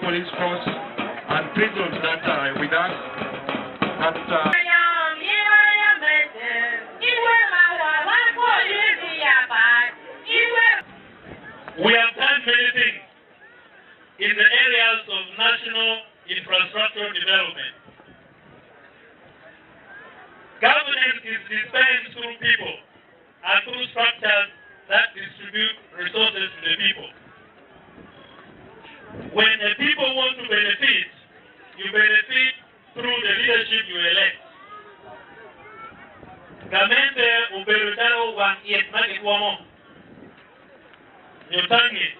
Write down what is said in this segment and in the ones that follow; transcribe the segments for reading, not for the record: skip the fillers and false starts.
police force and prisons that are with us. We have done many things in the areas of national infrastructure development. Governance is dispensed through people and through structures that distribute resources to the people. When the people want to benefit, you benefit through the leadership you elect. Gamente uberutaro wan yetmaki wamo. Nyotangi.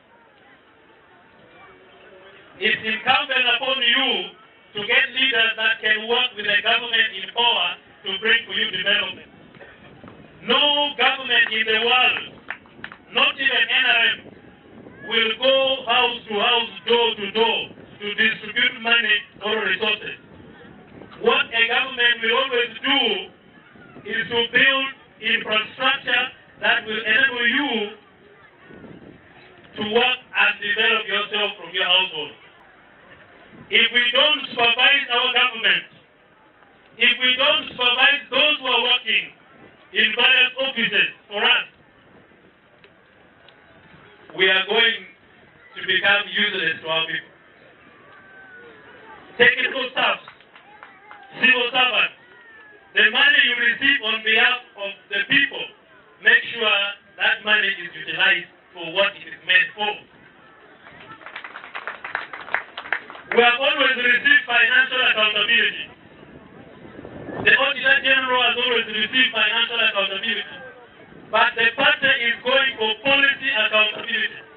It's incumbent upon you to get leaders that can work with the government in power to bring for you development. No government in the world, not even NRM, will go house to house, door to door, to distribute money or resources. What a government will always do is to build infrastructure that will enable you to work and develop yourself from your household. If we don't supervise our government, if we don't supervise those who are working in various offices for us, we are going to become useless to our people. Technical staff, civil servants, the money you receive on behalf of the people, make sure that money is utilized for what it is meant for. We have always received financial accountability. The Auditor General has always received financial accountability. But the party is going for policy accountability.